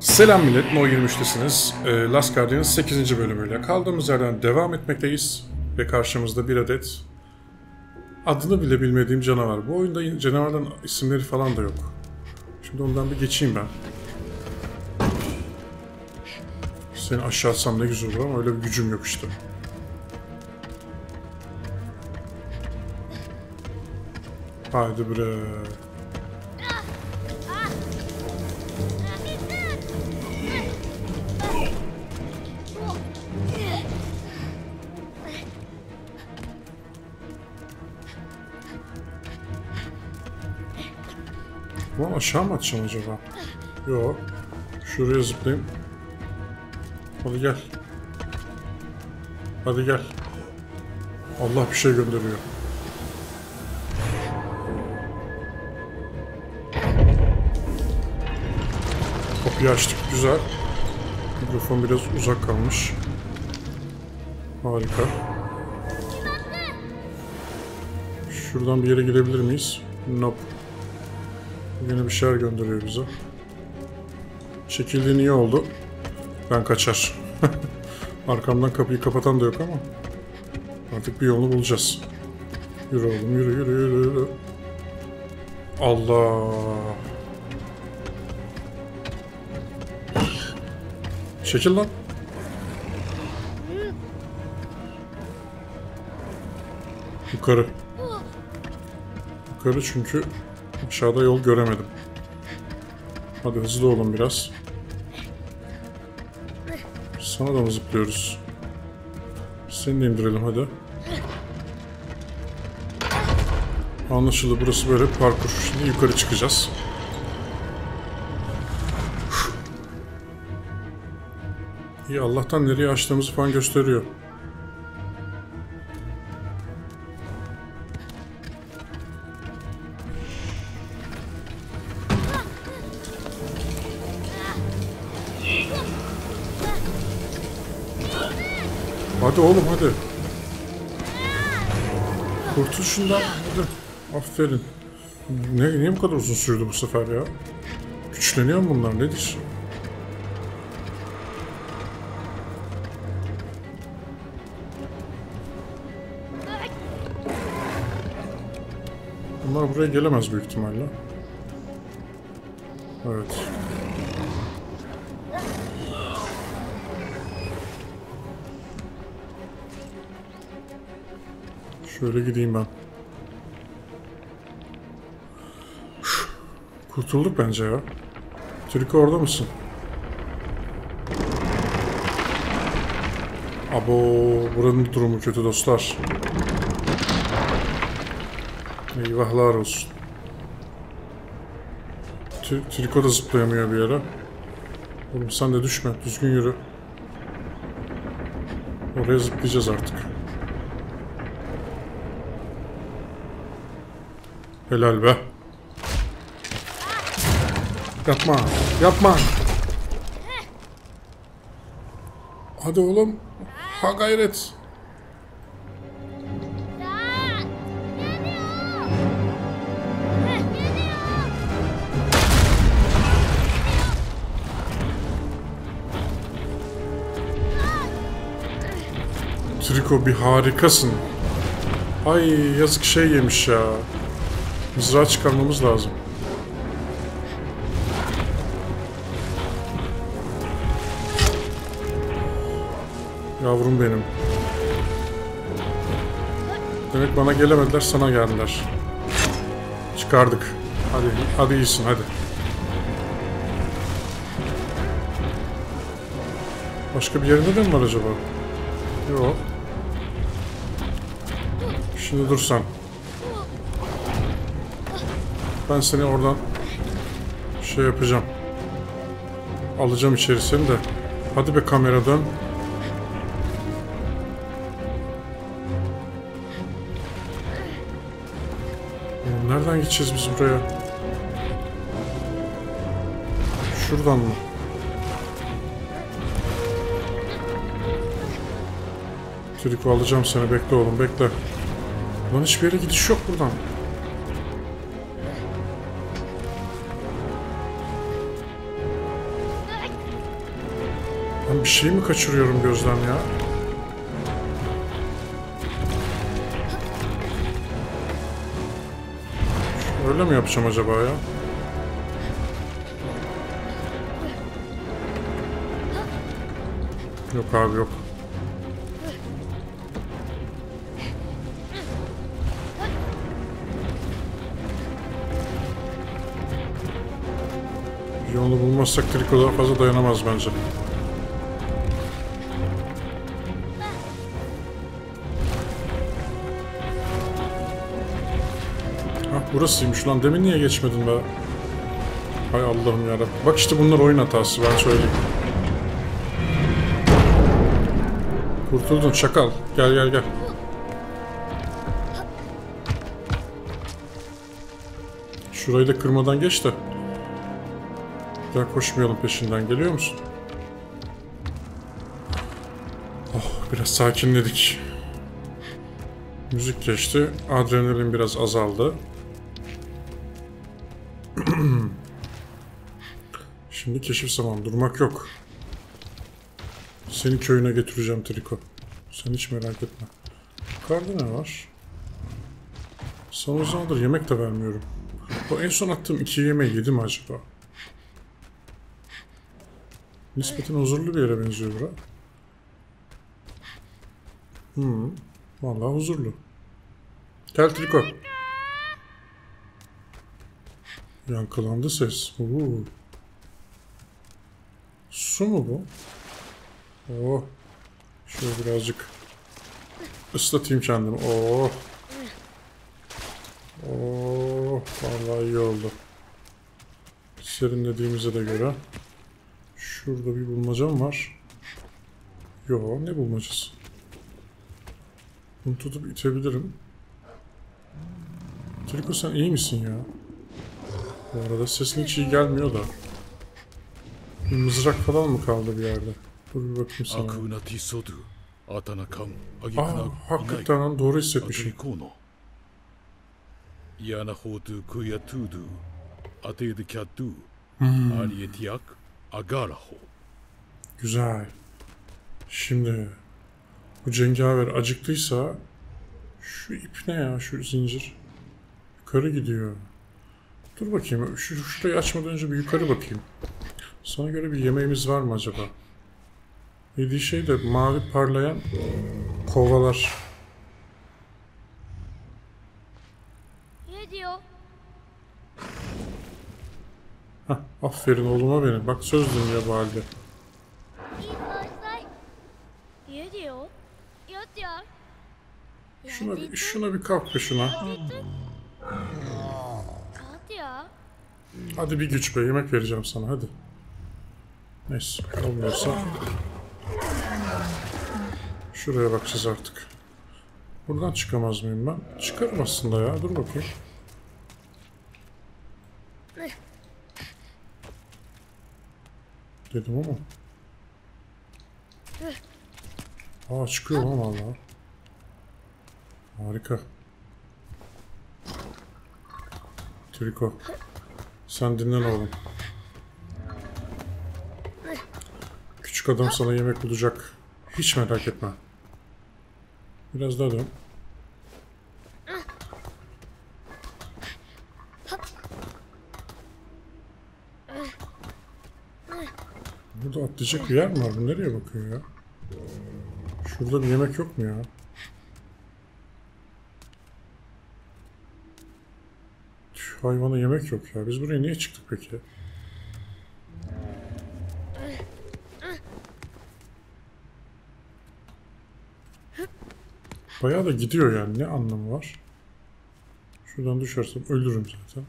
Selam millet, No 23'tesiniz. Last Guardian'ın 8. bölümüyle kaldığımız yerden devam etmekteyiz. Ve karşımızda bir adet adını bile bilmediğim canavar. Bu oyunda canavarların isimleri falan da yok. Şimdi ondan bir geçeyim ben. Seni aşağı atsam ne güzel olur ama öyle bir gücüm yok işte. Haydi bre. Ulan aşağı mı atacağım acaba? Yok. Şuraya zıplayayım. Hadi gel. Hadi gel. Allah bir şey gönderiyor. Kapıyı açtık. Güzel. Mikrofon biraz uzak kalmış. Harika. Şuradan bir yere gidebilir miyiz? Nope. Yine bir şeyler gönderiyor bize. Çekildiğin iyi oldu. Ben kaçar. Arkamdan kapıyı kapatan da yok ama. Artık bir yolunu bulacağız. Yürü oğlum, yürü yürü yürü yürü. Allah. Çekil lan. Yukarı. Yukarı çünkü aşağıda yol göremedim. Hadi hızlı olun biraz. Sana da mı zıplıyoruz? Seni de indirelim hadi. Anlaşıldı, burası böyle parkur. Şimdi yukarı çıkacağız. İyi, Allah'tan nereye açtığımızı falan gösteriyor. Hadi oğlum hadi. Kurtul şundan hadi. Aferin. Niye bu kadar uzun sürdü bu sefer ya? Güçleniyor mu bunlar, nedir? Bunlar buraya gelemez büyük ihtimalle. Evet. Şöyle gideyim ben. Kurtulduk bence ya. Türk orada mısın? Abo, buranın durumu kötü dostlar. Eyvahlar olsun. Triko da zıplayamıyor bir yere. Oğlum sen de düşme, düzgün yürü. Oraya zıplayacağız artık. Helal be. Yapma, yapma. Hadi oğlum. Ha gayret. Triko bir harikasın. Ay yazık şey yemiş ya. Mızrağı çıkarmamız lazım. Yavrum benim. Demek bana gelemediler, sana geldiler. Çıkardık. Hadi, hadi iyisin hadi. Başka bir yerinde de mi var acaba? Yok. Şimdi dur sen. Ben seni oradan şey yapacağım. Alacağım içerisini de. Hadi be kamera dön. Nereden gideceğiz biz buraya? Şuradan mı? Triko alacağım seni, bekle oğlum bekle. Lan hiçbir yere gidiş yok buradan. Ben bir şey mi kaçırıyorum gözden ya? Öyle mi yapacağım acaba ya? Yok abi yok. Yolunu bulmazsak Triko daha fazla dayanamaz bence. Ah burasıymış lan. Demin niye geçmedin be? Hay Allah'ım yarabbim. Bak işte bunlar oyun hatası, ben söyleyeyim. Kurtuldun çakal. Gel gel gel. Şurayı da kırmadan geç de. Daha koşmayalım peşinden. Geliyor musun? Oh, biraz sakinledik. Müzik geçti. Adrenalin biraz azaldı. Şimdi keşif zamanı. Durmak yok. Seni köyüne götüreceğim Triko. Sen hiç merak etme. Yukarıda ne var? Sana o zamandır yemek de vermiyorum. O en son attığım 2 yemeği yedi mi acaba? Nispeten huzurlu bir yere benziyor bura. Vallahi huzurlu. Gel Triko. Yankılandı ses. Su mu bu? Oh. Şöyle birazcık ıslatayım kendimi. Oh. Oh. Vallahi iyi oldu. Serinlediğimize de göre. Şurada bir bulmaca mı var? Yo, ne bulmacası? Bunu tutup itebilirim. Triko sen iyi misin ya? Bu arada sesin hiç iyi gelmiyor da. Bir mızrak falan mı kaldı bir yerde? Dur bir bakayım sana. Hakikaten doğru hissetmişim. Güzel. Şimdi bu cengaver acıktıysa şu ip ne ya, şu zincir? Yukarı gidiyor. Dur bakayım, şurayı açmadan önce bir yukarı bakayım. Sana göre bir yemeğimiz var mı acaba? Yediği şey de mavi parlayan kovalar. Ne diyor? Hah, aferin oğluma benim. Bak söz dinliyor bu halde. Ne diyor? Şuna bir kalk be şuna. Kalk ya. Hadi bir güç be, yemek vereceğim sana hadi. Neyse olmuyorsa. Şuraya bakacağız artık. Buradan çıkamaz mıyım ben? Çıkarım aslında ya, dur bakayım. Dedim ama. Aa çıkıyor lan valla. Harika. Triko. Sen dinlen oğlum. Küçük adam sana yemek bulacak. Hiç merak etme. Biraz daha dön. Burada atlayacak bir yer mi var? Bu nereye bakıyor ya? Şurada bir yemek yok mu ya? Şu hayvana yemek yok ya. Biz buraya niye çıktık peki? Bayağı da gidiyor yani. Ne anlamı var? Şuradan düşersem ölürüm zaten.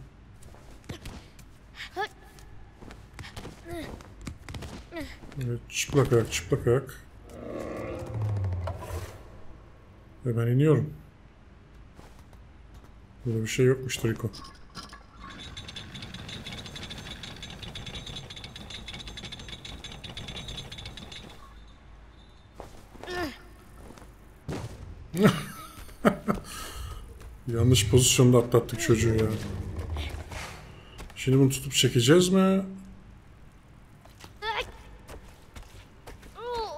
Evet, çıplak ayak, çıplak ayak. Ve ben iniyorum. Burada bir şey yokmuş Triko. Yanlış pozisyonda atlattık çocuğu ya. Şimdi bunu tutup çekeceğiz mi?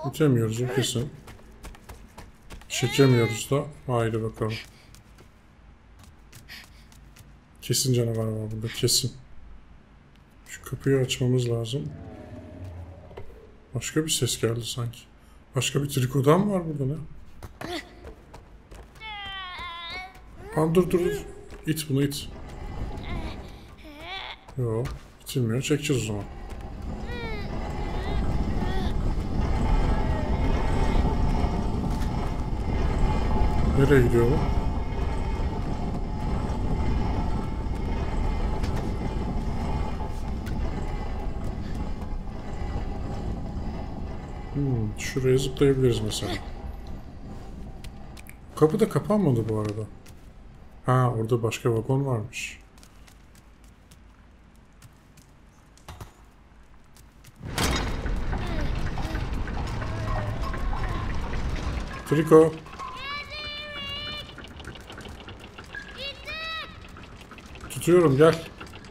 İtemiyoruz o kesin. Çekemiyoruz da. Haydi bakalım. Kesin canavar var burada, kesin. Şu kapıyı açmamız lazım. Başka bir ses geldi sanki. Başka bir trikodan mı var burada ne? Ha, dur. İt bunu, it. Yo, itilmiyor. Çekeceğiz o zaman. Nereye gidiyor bu? Şuraya zıplayabiliriz mesela. Kapı da kapanmadı bu arada. Ha, orada başka vagon varmış. Triko. Tutuyorum, gel.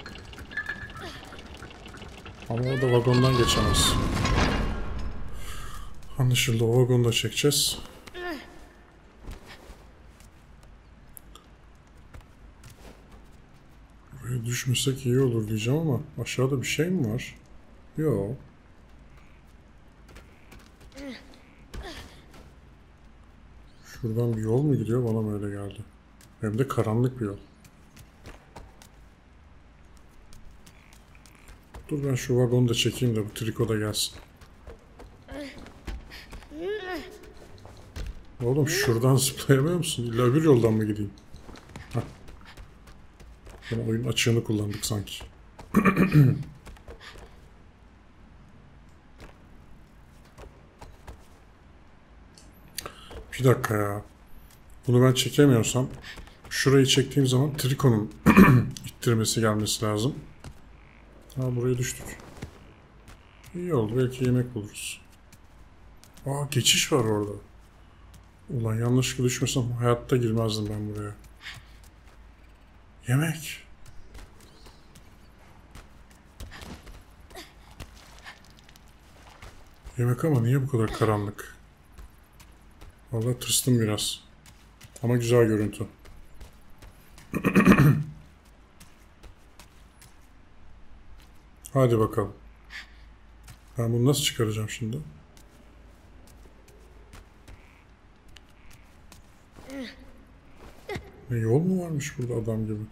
Ama o da vagondan geçemez. Anlaşıldı, o vagonu da çekeceğiz. Buraya düşmesek iyi olur diyeceğim ama aşağıda bir şey mi var? Yok. Şuradan bir yol mu gidiyor? Bana mı öyle geldi? Hem de karanlık bir yol. Dur ben şu vagonu da çekeyim de bu triko da gelsin. Oğlum şuradan zıplayamıyor musun? İlla öbür yoldan mı gideyim? Heh. Ben oyun açığını kullandık sanki. Bir dakika ya. Bunu ben çekemiyorsam şurayı çektiğim zaman trikonun ittirmesi gelmesi lazım. Ha, buraya düştük. İyi oldu. Belki yemek buluruz. Aa, geçiş var orada. Ulan yanlışlıkla düşmesem hayatta girmezdim ben buraya. Yemek. Yemek ama niye bu kadar karanlık? Vallahi tırstım biraz. Ama güzel görüntü. Hadi bakalım. Ben bunu nasıl çıkaracağım şimdi? Ne yol mu varmış burada adam gibi?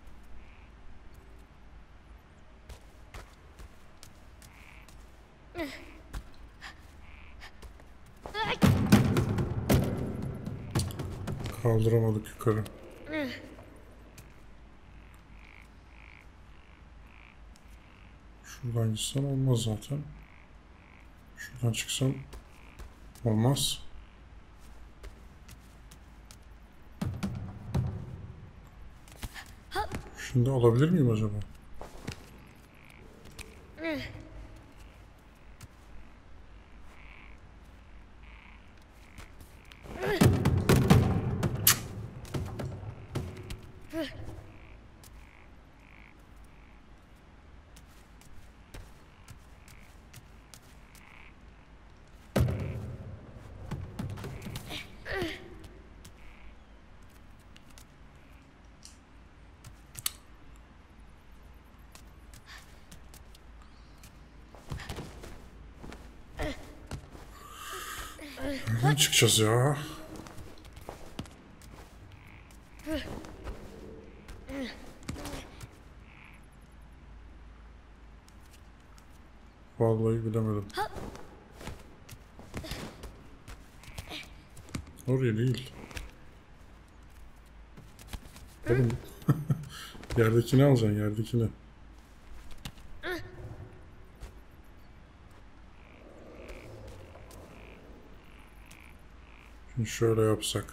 Kaldıramadık yukarı. Şuradan gitsem olmaz zaten. Şuradan çıksam olmaz. Şimdi alabilir miyim acaba? Nereden çıkacağız ya? Vallahi bilemedim. Oraya değil. Oğlum. Yerdekini alacaksın, yerdekini. Şimdi şöyle yapsak.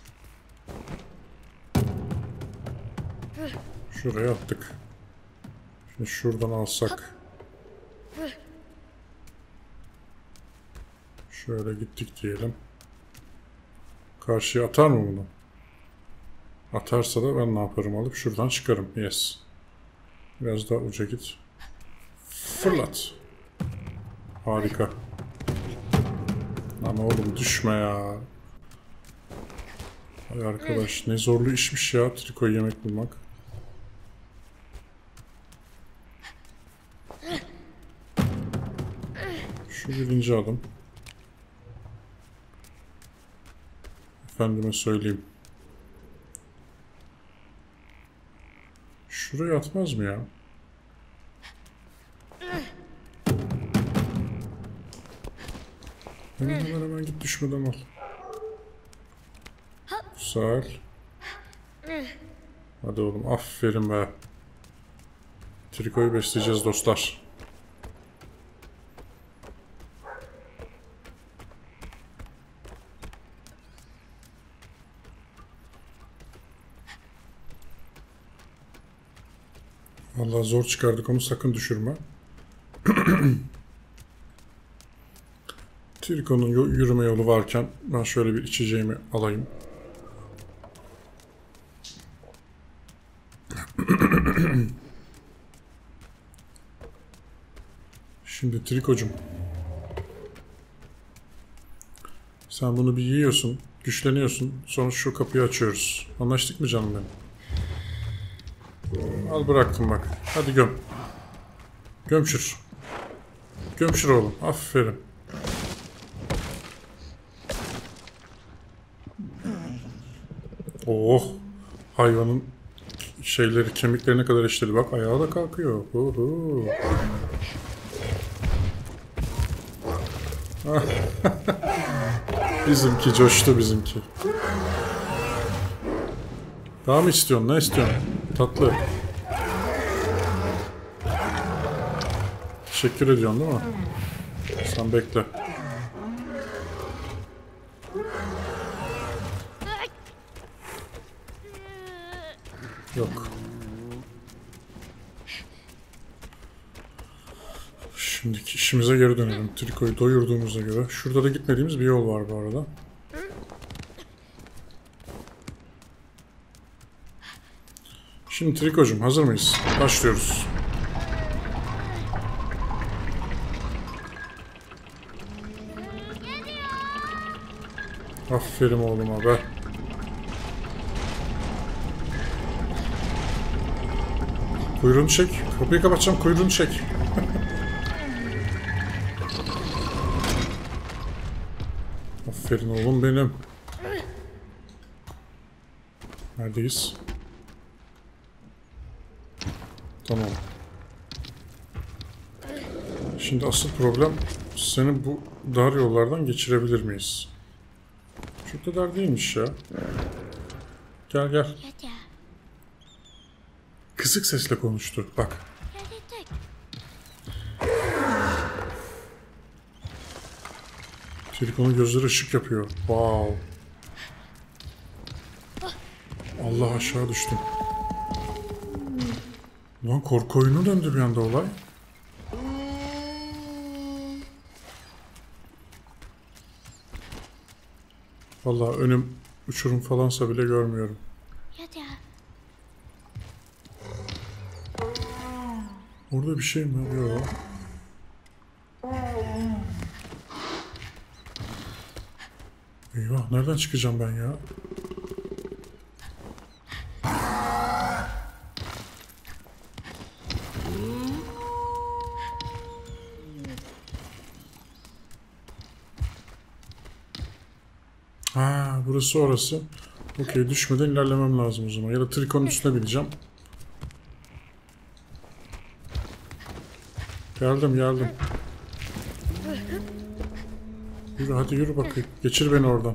Şuraya attık. Şimdi şuradan alsak. Şöyle gittik diyelim. Karşıya atar mı bunu? Atarsa da ben ne yaparım, alıp şuradan çıkarım. Yes. Biraz daha uca git. Fırlat. Harika. Lan oğlum düşme ya. Ay arkadaş ne zorlu işmiş ya trikoyu yemek bulmak. Şu birinci adım. Efendime söyleyeyim. Şuraya atmaz mı ya? Hemen git düşmeden al. Güzel. Hadi oğlum aferin be. Trikoyu besleyeceğiz dostlar. Vallahi zor çıkardık onu sakın düşürme. Triko'nun yürüme yolu varken ben şöyle bir içeceğimi alayım. Şimdi Triko'cum. Sen bunu bir yiyorsun, güçleniyorsun. Sonra şu kapıyı açıyoruz. Anlaştık mı canım benim? Al bıraktım bak. Hadi göm. Gömçür. Gömçür oğlum. Aferin. Oh. Hayvanın şeyleri, kemiklerine kadar işledi. Bak ayağı da kalkıyor. Oho. Bizimki coştu bizimki. Daha mı istiyorsun? Ne istiyorsun? Tatlı. Teşekkür ediyorsun değil mi? Sen bekle. Yok. Şimdiki işimize geri dönelim. Trikoyu doyurduğumuza göre. Şurada da gitmediğimiz bir yol var bu arada. Şimdi Triko'cum hazır mıyız? Başlıyoruz. Aferin oğluma be. Kuyruğunu çek. Kapıyı kapatacağım. Kuyruğunu çek. Aferin oğlum benim. Neredeyiz? Tamam. Şimdi asıl problem seni bu dar yollardan geçirebilir miyiz? Çok da dar değilmiş ya. Gel gel. Kısık sesle konuştu. Bak. Triko'nun gözleri ışık yapıyor. Wow. Allah aşağı düştüm. Lan korku oyunu döndü bir anda olay. Vallahi önüm uçurum falansa bile görmüyorum. Orada bir şey mi? Yok. Eyvah nereden çıkacağım ben ya? Ha, burası orası. Okey, düşmeden ilerlemem lazım o zaman. Ya da trikonun üstüne bineceğim. Geldim. Yürü hadi yürü bakayım. Geçir beni oradan.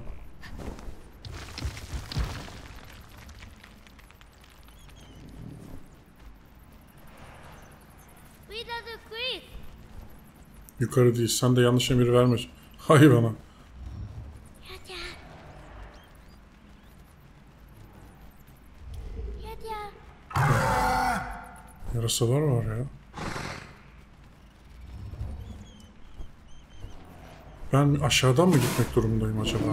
Yukarı değil. Sen de yanlış emir verme. Hayvana. Yarasalar var ya. Ben aşağıdan mı gitmek durumundayım acaba?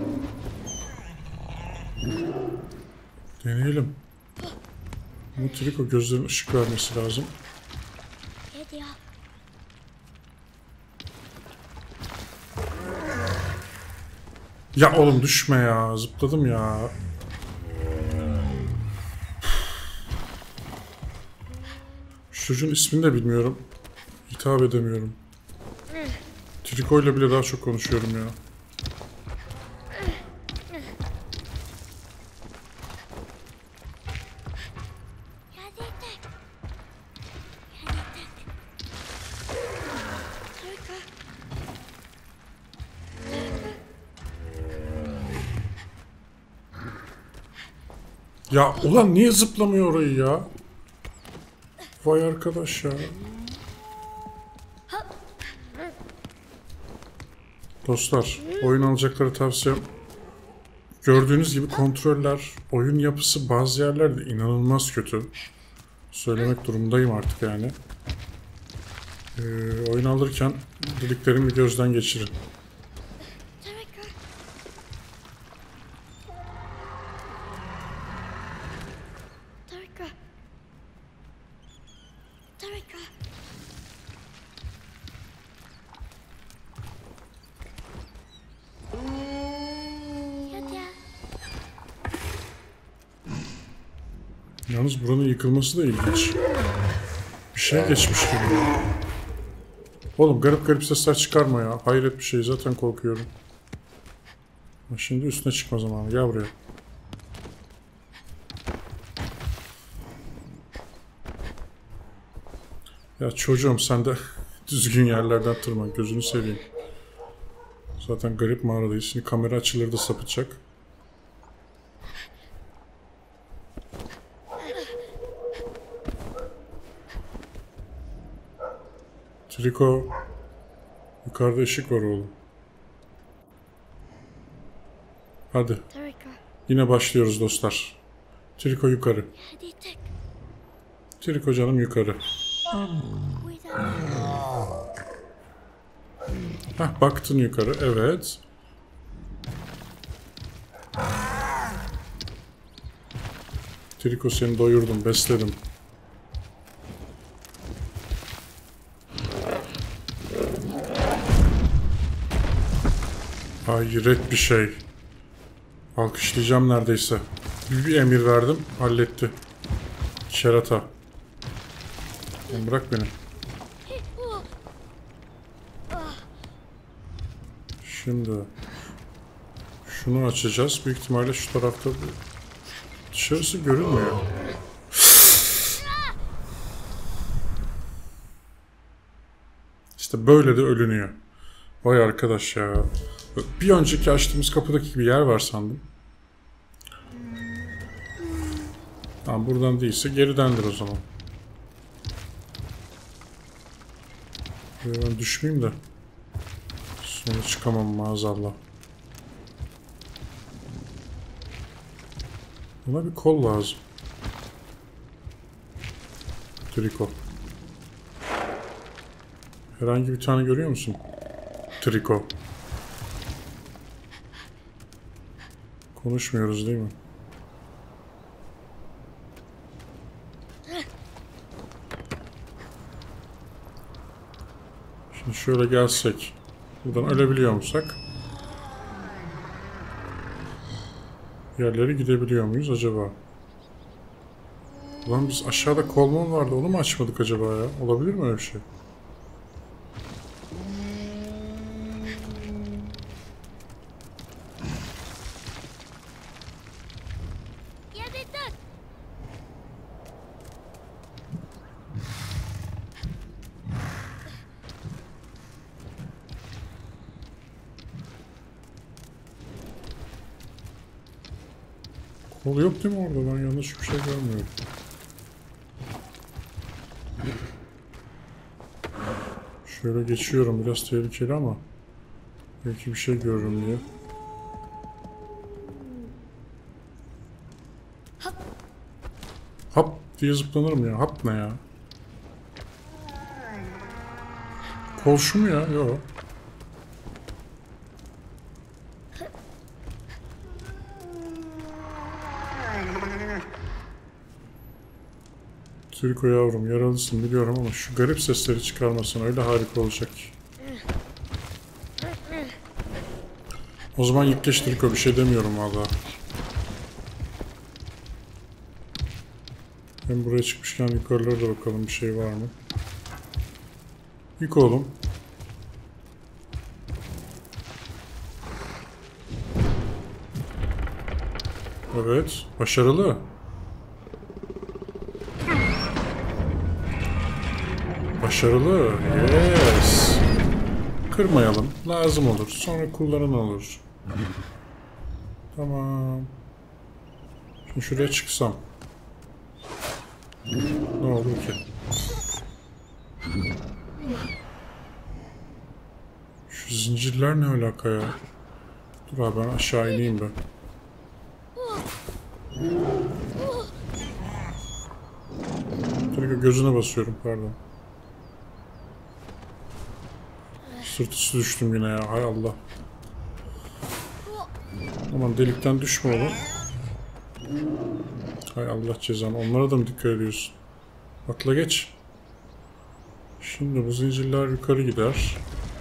Deneyelim. Bu Triko gözlerine ışık vermesi lazım. Ya oğlum düşme ya. Zıpladım ya. Şu çocuğun ismini de bilmiyorum. Hitap edemiyorum. Triko ile bile daha çok konuşuyorum ya. Ya ulan niye zıplamıyor orayı ya? Vay arkadaş ya. Dostlar, oyun alacakları tavsiyem, gördüğünüz gibi kontroller, oyun yapısı bazı yerlerde inanılmaz kötü. Söylemek durumundayım artık yani. Oyun alırken dediklerimi gözden geçirin. Yalnız buranın yıkılması da ilginç. Bir şey geçmiş gibi. Oğlum garip garip sesler çıkarma ya. Hayret bir şey, zaten korkuyorum. Şimdi üstüne çıkma zamanı. Gel buraya. Ya çocuğum sen de düzgün yerlerden tırman. Gözünü seveyim. Zaten garip mağaradayız. Şimdi kamera açıları da sapıtacak. Triko, yukarıda ışık var oğlum. Hadi. Yine başlıyoruz dostlar. Triko yukarı. Triko canım yukarı. Hah, baktın yukarı, evet. Triko seni doyurdum, besledim. Hayret bir şey. Alkışlayacağım neredeyse. Bir emir verdim, halletti. Kerata. Bırak beni. Şimdi şunu açacağız. Büyük ihtimalle şu tarafta dışarısı görünmüyor. İşte böyle de ölünüyor. Vay arkadaş ya. Bir önceki açtığımız kapıdaki bir yer var sandım. Tamam, buradan değilse geridendir o zaman. Ben düşmeyeyim de sonra çıkamam maazallah. Buna bir kol lazım. Triko. Herhangi bir tane görüyor musun? Triko. Konuşmuyoruz değil mi? Şimdi şöyle gelsek. Buradan ölebiliyor musak? Yerlere gidebiliyor muyuz acaba? Ulan biz aşağıda kolmon vardı, onu mu açmadık acaba ya? Olabilir mi öyle bir şey? Kol yok değil mi orada? Ben yanlış bir şey görmüyorum. Şöyle geçiyorum. Biraz tehlikeli ama belki bir şey görürüm diye. Hap diye zıplanırım ya. Hap ne ya? Kol şu mu ya? Yok. Triko yavrum, yaralısın biliyorum ama şu garip sesleri çıkarmasan öyle harika olacak. O zaman yıkkeş Triko, bir şey demiyorum valla. Hem buraya çıkmışken yukarılara da bakalım, bir şey var mı? Yık oğlum. Evet, başarılı. Başarılı. Yes. Kırmayalım. Lazım olur. Sonra kullanan olur. Tamam. Şimdi şuraya çıksam. Ne olur ki? Şu zincirler ne alaka ya? Dur abi, ben aşağı ineyim ben. Direkt gözüne basıyorum, pardon. Sırt üstü düştüm yine ya, hay Allah. Aman delikten düşme oğlum. Hay Allah cezanı, onlara da mı dikkat ediyorsun? Atla geç. Şimdi bu zincirler yukarı gider.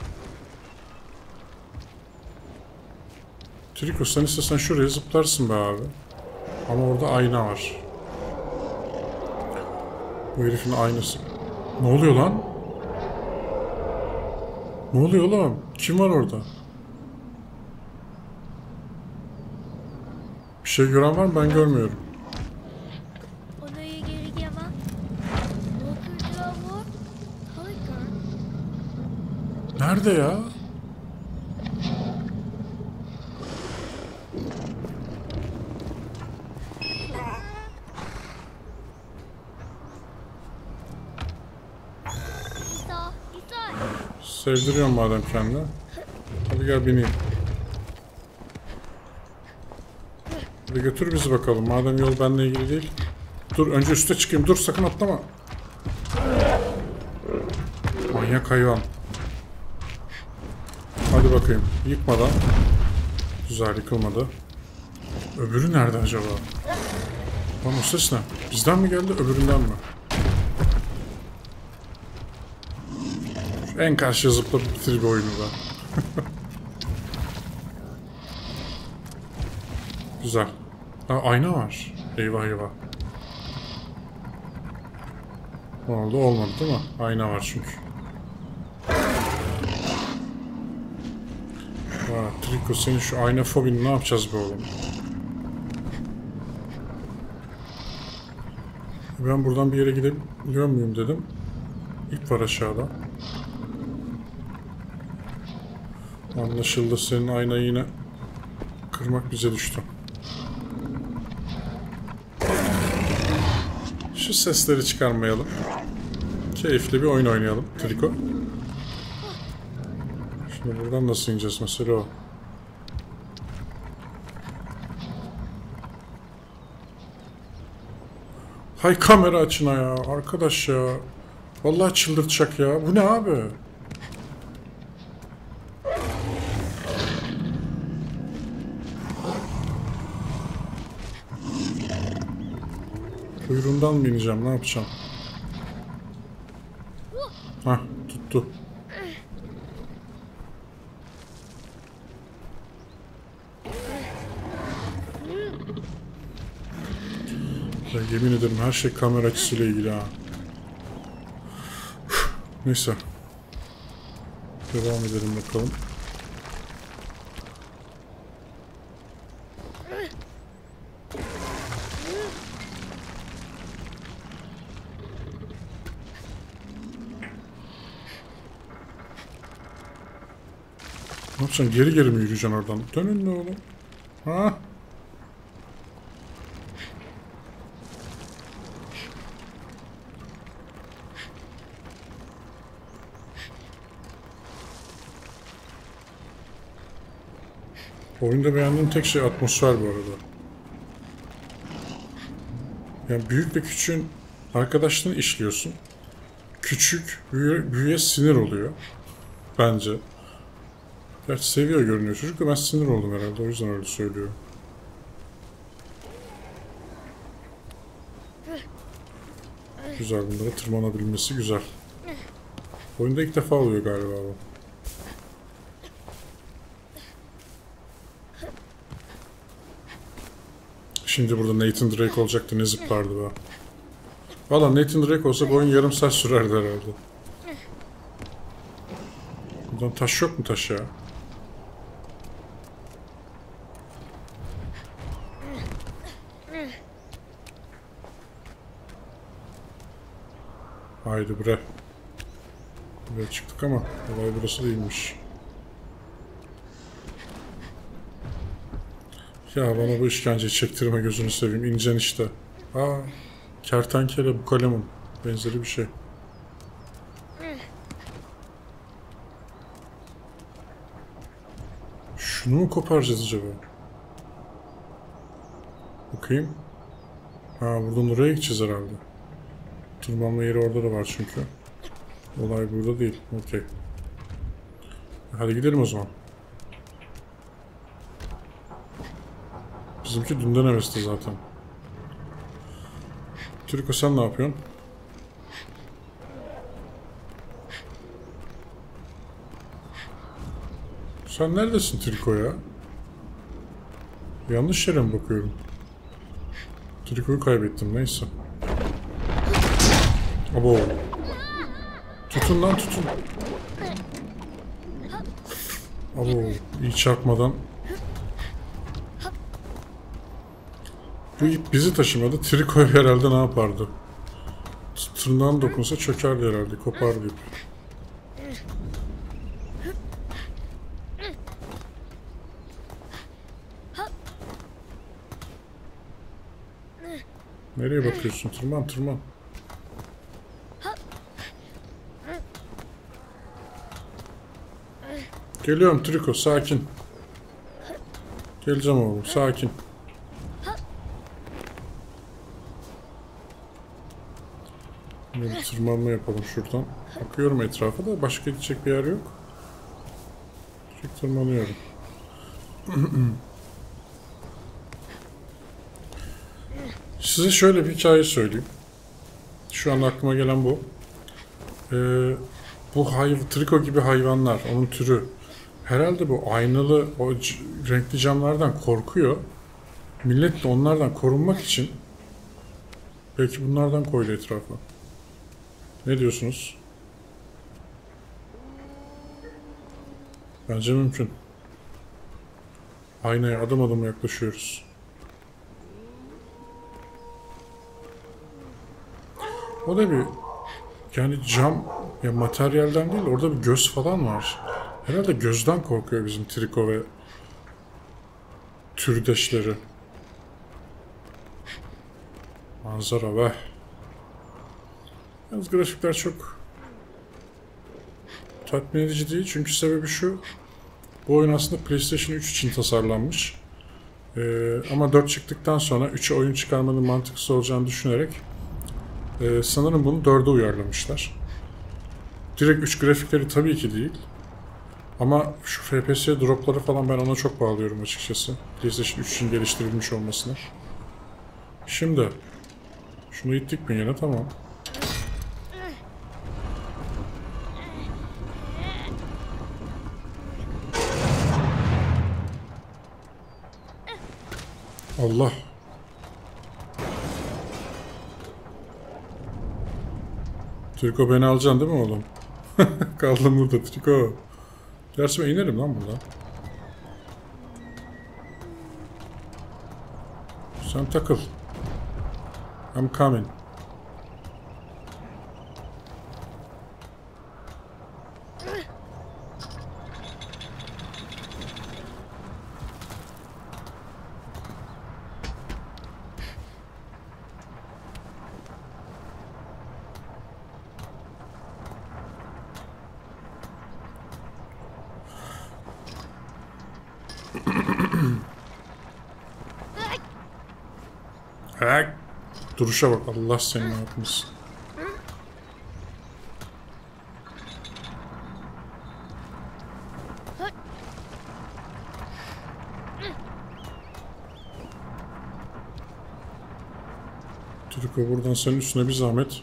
Triko, sen istesen şuraya zıplarsın be abi. Ama orada ayna var. Bu herifin aynası. Ne oluyor lan? Ne oluyor lan? Kim var orada? Bir şey gören var mı? Ben görmüyorum. Nerede ya? Sevdiriyorum madem kendine. Hadi gel bineyim. Hadi götür bizi bakalım. Madem yol benimle ilgili değil. Dur, önce üste çıkayım. Dur, sakın atlama. Manyak hayvan. Hadi bakayım. Yıkmadan. Güzel, yıkılmadı. Öbürü nerede acaba? Lan o ses ne? Bizden mi geldi, öbüründen mi? Şu en karşıya zıplayıp bitir bir oyunu da. Güzel. Ha, ayna var. Eyvah eyvah. Ne oldu? Olmadı değil mi? Ayna var çünkü. Triko, senin şu ayna fobini ne yapacağız be oğlum? Ben buradan bir yere gidebiliyor muyum dedim. İp var aşağıda. Anlaşıldı, senin aynayı yine kırmak bize düştü. Şu sesleri çıkarmayalım. Keyifli bir oyun oynayalım Triko. Şimdi buradan nasıl ineceğiz mesela o. Hay kamera açına ya arkadaş ya. Vallahi çıldırtacak ya. Bu ne abi? Kuyruğundan mı ineceğim? Ne yapacağım? Hah, tuttu. Ya yemin ederim her şey kamera açısıyla ilgili ha. Neyse. Devam edelim bakalım. Ne yapacaksın? Geri geri mi yürüyeceksin oradan? Dönün ne oğlum? Ha? Oyunda beğendiğim tek şey atmosfer bu arada. Yani büyük ve küçüğün arkadaşlığını işliyorsun. Küçük büyüye sinir oluyor. Bence. Gerçi seviyor görünüyor çocuk da ben sinir oldum herhalde. O yüzden öyle söylüyor. Güzel, bunlara tırmanabilmesi güzel. Oyunda ilk defa oluyor galiba bu. Şimdi burada Nathan Drake olacaktı, ne zıplardı be. Valla Nathan Drake olsa bu oyun yarım saat sürerdi herhalde. Buradan taş yok mu taş ya? Haydi bre. Buraya çıktık ama olay burası değilmiş. Ya bana bu işkenceyi çektirme, gözünü seveyim. İneceksin işte. Aa, kertenkele bu kalemun. Benzeri bir şey. Şunu mu koparacağız acaba? Bakayım. Ha, buradan oraya gideceğiz herhalde. Tırmanma yeri orada da var çünkü. Olay burada değil. Okey. Hadi gidelim o zaman. Bizimki dünden hevesli zaten. Türko sen ne yapıyorsun? Sen neredesin Türko ya? Yanlış yere mi bakıyorum? Türko'yu kaybettim, neyse. Abo. Tutun lan tutun. Abo, iyi çarpmadan. Bu ip bizi taşımadı. Triko herhalde ne yapardı? Tırnağına dokunsa çökerdi herhalde. Kopardı ip. Nereye bakıyorsun? Tırman tırman. Geliyorum Triko, sakin. Geleceğim oğlum, sakin. Bir tırmanma yapalım şuradan. Bakıyorum etrafa da başka gidecek bir yer yok. Direkt tırmanıyorum. Size şöyle bir hikaye söyleyeyim. Şu an aklıma gelen bu. Bu Triko gibi hayvanlar, onun türü. Herhalde bu aynalı, o renkli camlardan korkuyor. Millet de onlardan korunmak için belki bunlardan koydu etrafa. Ne diyorsunuz? Bence mümkün. Aynaya adım adım yaklaşıyoruz. O da bir yani cam ya, materyalden değil, orada bir göz falan var. Herhalde gözden korkuyor bizim Triko ve türdeşleri. Manzara be. Yalnız grafikler çok tatmin edici değil, çünkü sebebi şu. Bu oyun aslında PlayStation 3 için tasarlanmış. Ama 4 çıktıktan sonra 3'e oyun çıkarmanın mantıksız olacağını düşünerek sanırım bunu 4'e uyarlamışlar. Direkt 3 grafikleri tabii ki değil. Ama şu FPS dropları falan ben ona çok bağlıyorum açıkçası. PlayStation 3 için geliştirilmiş olmasına. Şimdi şunu ittik mi yine, tamam. Allah. Triko beni alacaksın değil mi oğlum? Kaldım burada Triko. Gerçi ben inerim lan buradan. Sen takıl. I'm coming. Duruşa bak, Allah seni ne yapmış. Triko buradan senin üstüne bir zahmet.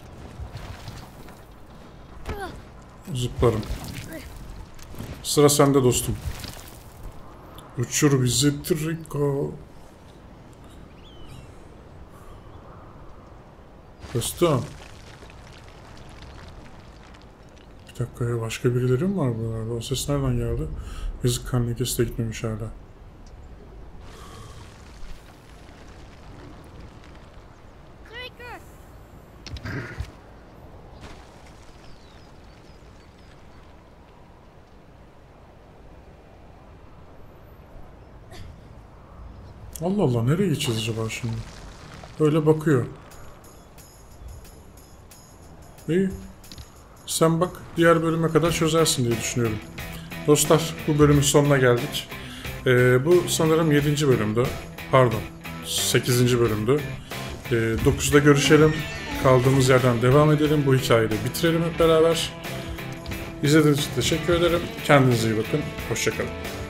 Zıplarım. Sıra sende dostum. Uçur bizi Triko. Dostum. Bir dakika ya, başka birileri mi var buralarda? O ses nereden geldi? Yazık, kan lekesi de gitmemiş hala. Trigger. Allah Allah, nereye gideceğiz acaba şimdi? Öyle bakıyor. İyi. Sen bak, diğer bölüme kadar çözersin diye düşünüyorum. Dostlar, bu bölümün sonuna geldik. Bu sanırım 7. bölümdü. Pardon, 8. bölümdü. 9'da görüşelim. Kaldığımız yerden devam edelim. Bu hikayeyi de bitirelim hep beraber. İzlediğiniz için teşekkür ederim. Kendinize iyi bakın. Hoşça kalın.